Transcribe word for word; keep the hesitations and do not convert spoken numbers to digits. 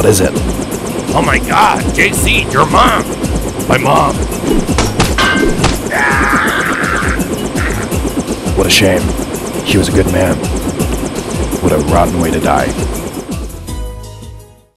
What is it? Oh my god, J C, your mom! My mom! What a shame. He was a good man. What a rotten way to die.